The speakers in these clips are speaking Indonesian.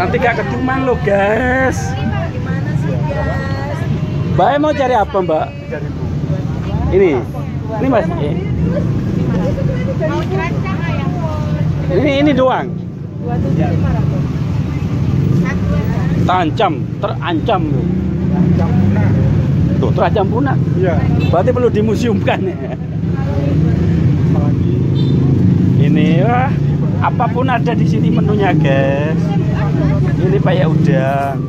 nanti gak kecuman lo guys. Gimana sih guys? Mbak mau cari apa Mbak? Ini Mas. Mau kerancang ayam pun. Ini doang. 27.500. Terancam loh. Tuh, terancam punah. Iya. Berarti perlu dimuseumkan ya. Ini wah, apapun ada di sini menunya guys. Ini payak udang.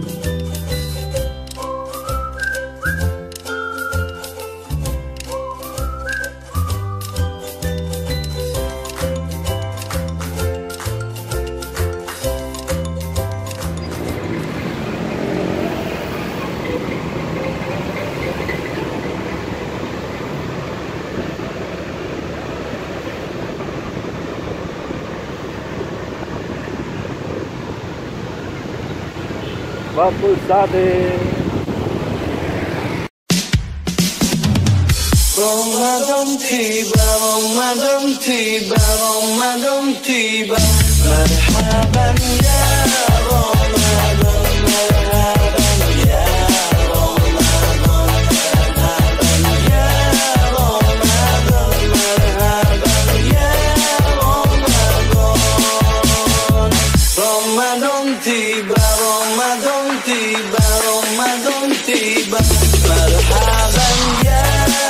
Bapus sate. Ramadan tiba, marhaban ya Ramadan, marhaban ya Ramadan, marhaban ya Ramadan, marhaban ya Ramadan. Ramadan tiba, Ramadan tiba, Ramadan tiba, marhaban ya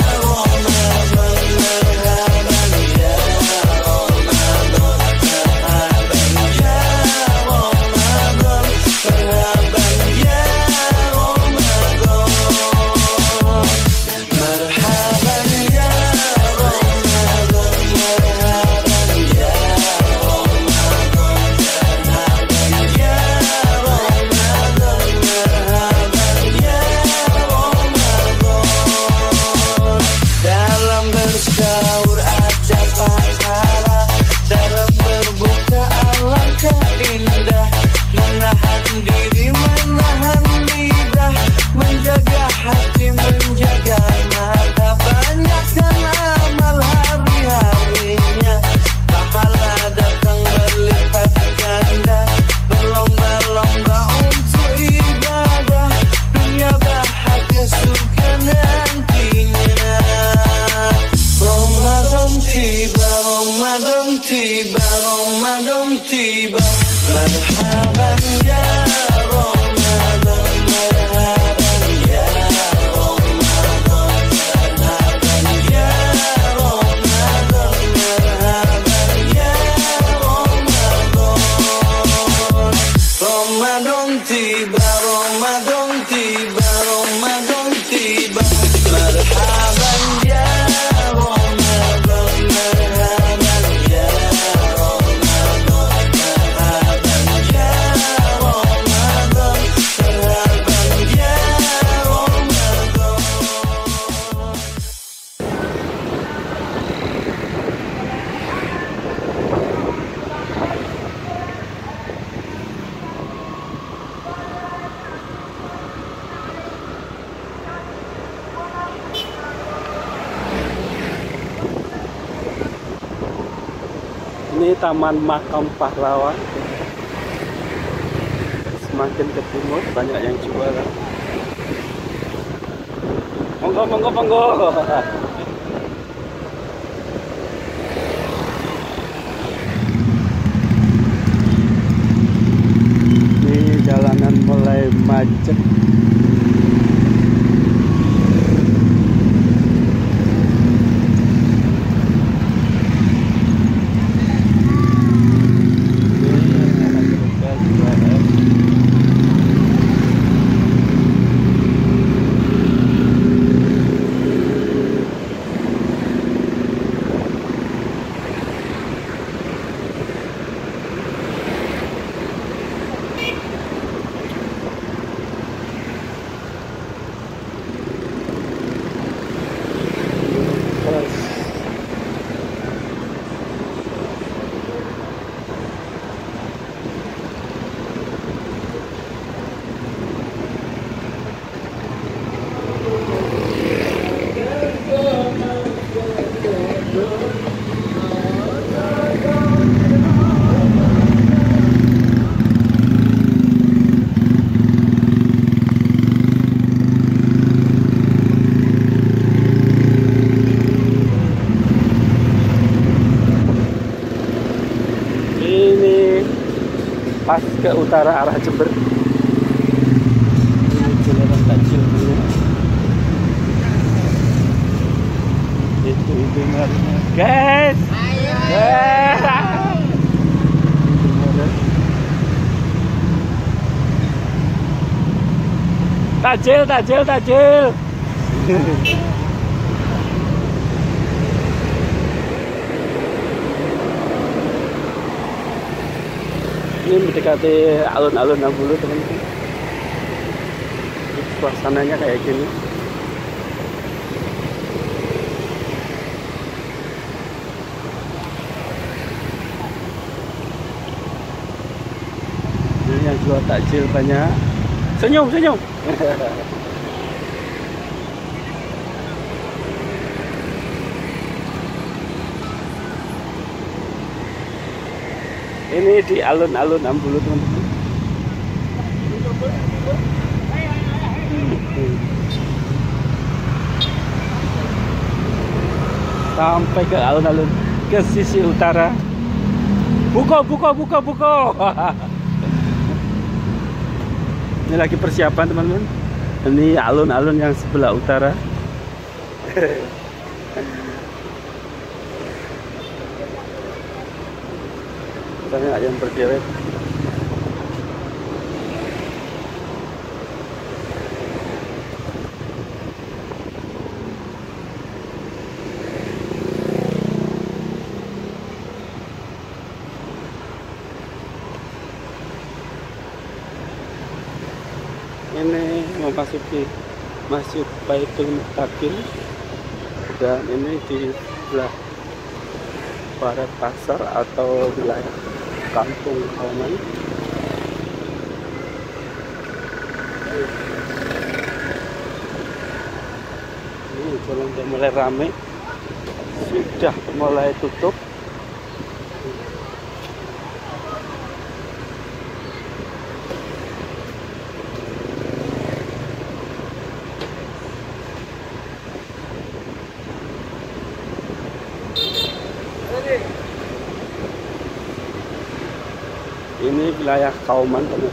Ramadan tiba, marhaban ya Ramadan, marhaban ya Ramadan, marhaban ya Ramadan, marhaban ya Ramadan. Ramadan tiba, Ramadan tiba, Ramadan tiba, marhaban ya Ini Taman Makam Pahlawan. Semakin ke timur banyak yang jualan. Monggo, monggo, monggo. Ini jalanan mulai macet. pas ke utara arah Jember. Jalan takjil dulu. Itu guys. Tajil. Ini mendekati alun-alun 60 teman-teman. Suasananya kayak gini. Ini yang jual takjil banyak. Senyum. Ini di alun-alun 60 teman-teman. Sampai ke alun-alun ke sisi utara. Buka. Ini lagi persiapan teman-teman. Ini alun-alun yang sebelah utara. Banyak yang berderet. Ini memasuki Masjid Baitul Muttaqin, dan ini di sebelah barat pasar atau wilayah Kampung Kauman. Ini jalan sudah mulai ramai, sudah mulai tutup. Ini wilayah Kauman teman.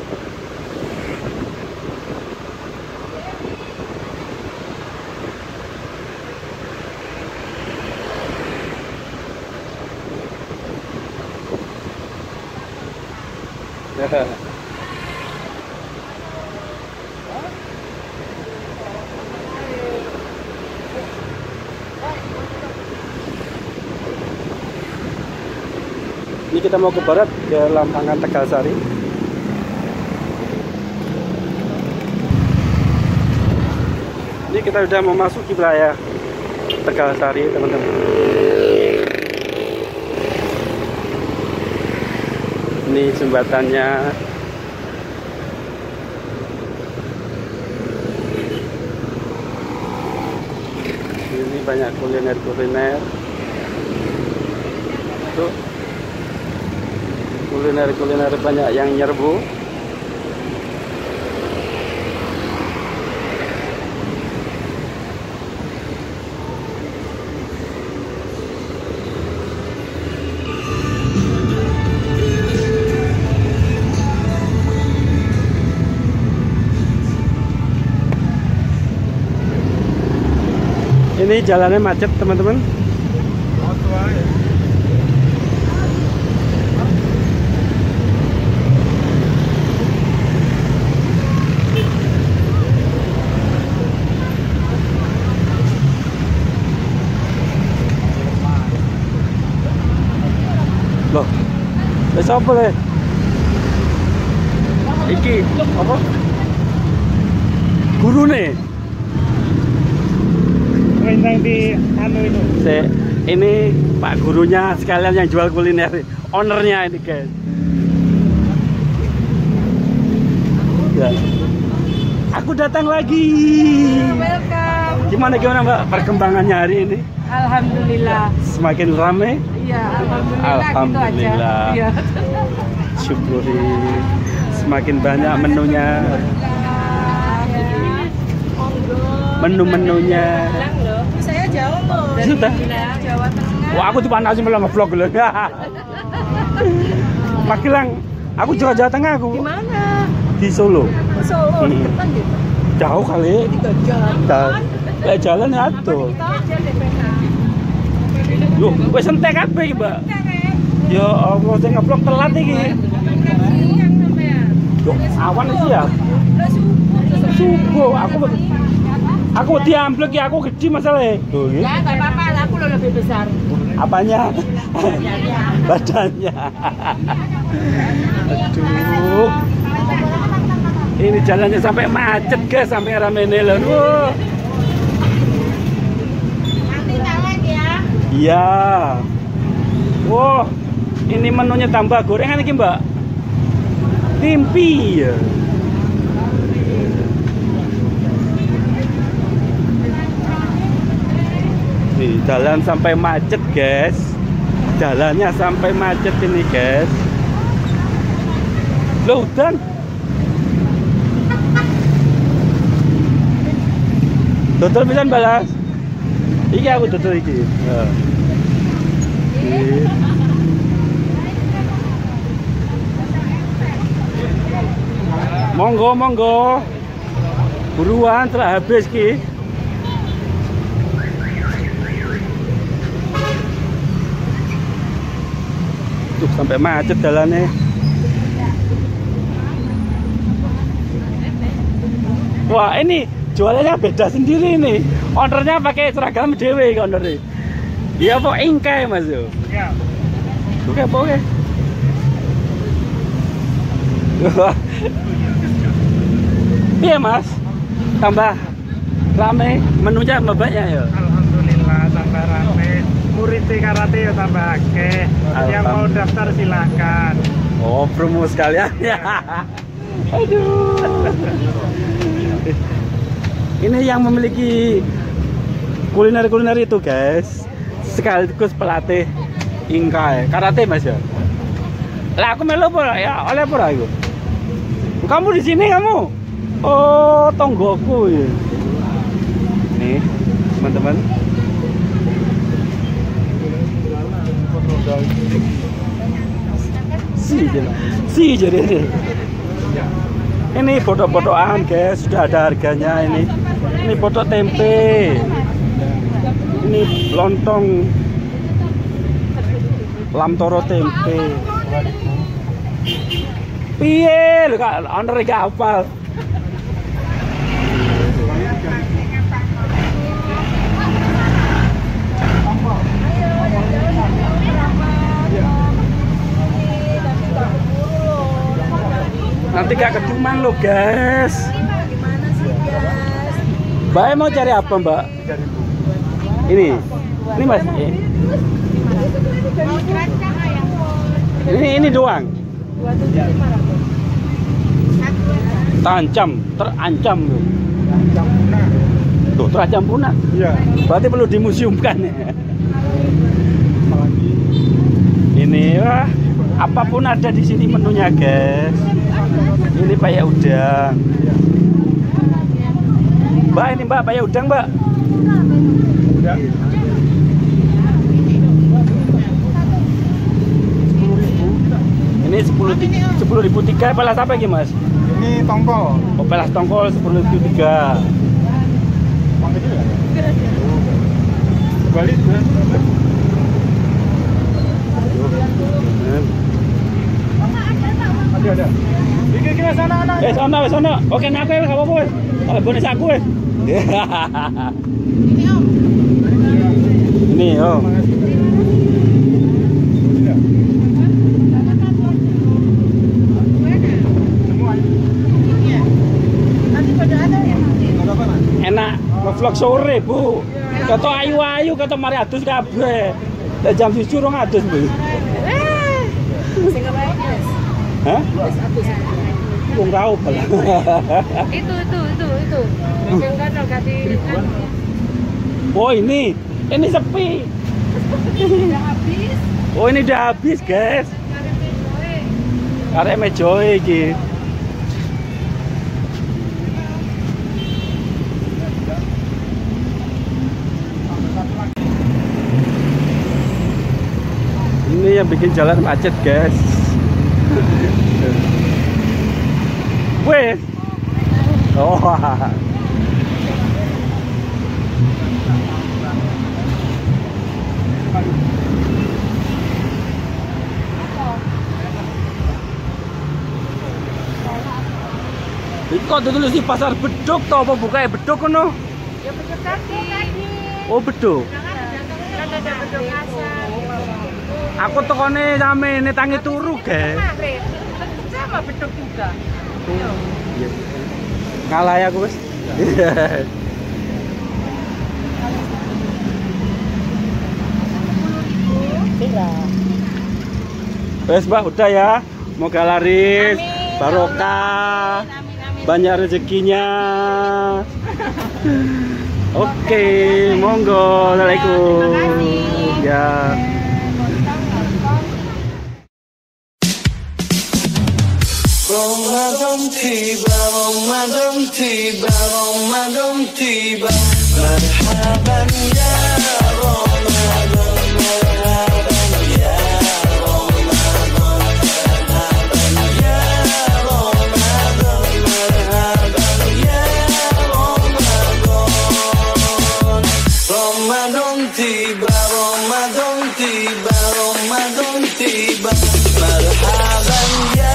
Ini kita mau ke barat, ke Lampangan Tegalsari. Ini kita sudah memasuki wilayah Tegalsari teman-teman. Ini jembatannya. Ini banyak kuliner. Tuh. Kuliner banyak yang nyerbu. Ini jalannya macet teman-teman. Loh, siapa deh? Iki apa? Guru nih. Yang di anu itu. Ini Pak gurunya sekalian yang jual kuliner, ownernya ini guys. Ya. Aku datang lagi. Welcome. Gimana Mbak perkembangannya hari ini? Alhamdulillah. Semakin ramai? Iya, alhamdulillah. Alhamdulillah. Gitu aja. Iya. Syukuri. Semakin banyak menunya. Menu-menunya. Saya Jawa loh. Sudah. Jawa Tengah. Wah, aku tuh panas malah nge-vlog loh. Magelang Aku Jawa Tengah aku. Di mana? Di Solo. Di Solo, di depan gitu. Jauh kali. 3 jam. Kayak jalan ya tuh. Loh, wis entek kabeh iki, Mbak. Ya Allah, sing ngeblok telat iki. Loh, awan sih ya. Subuh, aku diamblek ya, aku gede masalahnya. Tuh, Ya, enggak apa-apa, aku lo lebih besar. apanya? Badannya. Aduh. Ini jalannya sampai macet guys, sampai rame loh. Wow. Nanti balik ya. Iya. Wow, ini menunya tambah gorengan ini Mbak. Timpi ya. Nih, jalan sampai macet guys. Jalannya sampai macet ini guys. Loh, dan dodol pisan balas. Iki aku dodol iki. Ya. Monggo, monggo. Buruan telah habis ki. Tuh sampai macet jalannya. Wah, ini jualannya beda sendiri nih. Ownernya pakai seragam dewe ownernya. Iya kok ingkai Mas yo. Ya. Oke, oke. Iya Mas, tambah rame, menunya tambah banyak ya. Alhamdulillah tambah rame. Murid karate ya tambah akeh. Yang mau daftar silakan. Oh, promo sekalian ya. Aduh. Ini yang memiliki kuliner-kuliner itu guys, sekaligus pelatih ingkai karate Mas ya. Lah aku melu apa ya? Oleh apa aku? Kamu di sini kamu? Oh, tonggoku ya. Nih, teman-teman. Si jadi ini foto-fotoan guys, sudah ada harganya ini. Ini foto tempe. Ini lontong lam toro tempe. Piye lho Kak, owner iki hafal. Nanti gak keduman lo guys. Gimana sih guys? Mbak mau cari apa Mbak? Ini Mas. Mau kerancang ayam. Ini doang. 27.500. Terancam, terancam loh. Tuh, terancam punah. Iya. Berarti perlu dimuseumkan ya. Ini wah, apapun ada di sini menunya guys. Ini payak udang. Mbak, ini Mbak payak udang Mbak. Udah. Ini 10.003 pelas apa iki Mas? Ini tongkol. Oh, pelas tongkol 10.003. Balik. Ada. Iki sana anak. Sana. Oke, nak aku enggak apa-apa wis. Oleh bonus aku wis. Ini Om. Enak ngevlog sore, Bu. Kata ayu-ayu, kata mari adus kabeh. Lah jam 7 rong adus, Bu. Sing kebaik guys. Hah? Wong ra opel. Itu. Yang kan ganti. Oh, ini sepi. Udah habis. Oh, ini udah habis, guys. Arek mejoe iki. Ini yang bikin jalan macet guys. Wes. Oh. Kok tulis di pasar beduk to apa bukae beduk kono? Ya beduk kaki. Oh beduk. Kan ada beduk kasar. Aku tekone samene tangi turu, guys. Sama beduk juga. Iya. Kalah ya aku, Mas. Wes, Mbak, udah ya. Moga laris, Amin, barokah, Amin. banyak rezekinya. Oke, monggo. Assalamualaikum. Ya. Ramadan tiba, Ramadan tiba, Ramadan tiba. Marhaban ya Ramadan, marhaban ya Ramadan, marhaban ya Ramadan, marhaban ya Ramadan. Ramadan tiba, Ramadan tiba, Ramadan tiba. Marhaban ya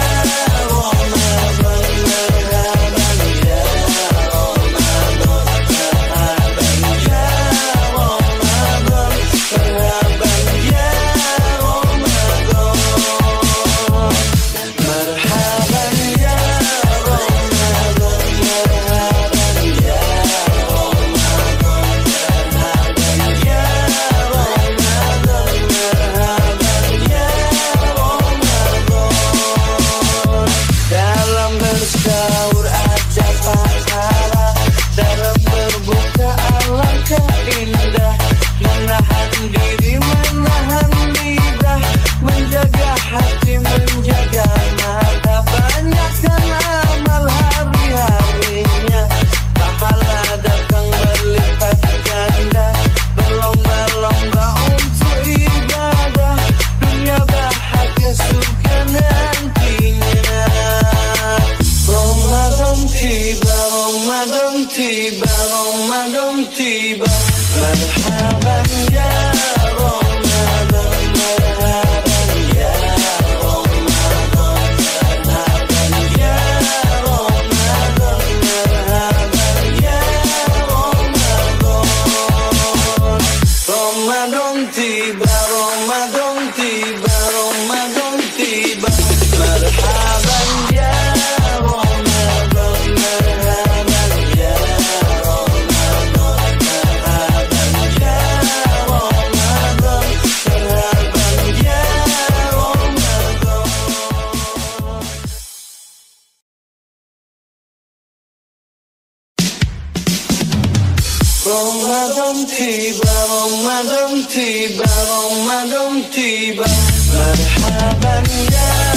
Ramadan tiba, marhaban ya Ramadan, marhaban ya Ramadan, marhaban ya Ramadan, marhaban ya Ramadan. Ramadan tiba, Ramadan tiba, Ramadan tiba, marhaban ya Ramadan tiba, Ramadan tiba, Ramadan tiba, marhaban ya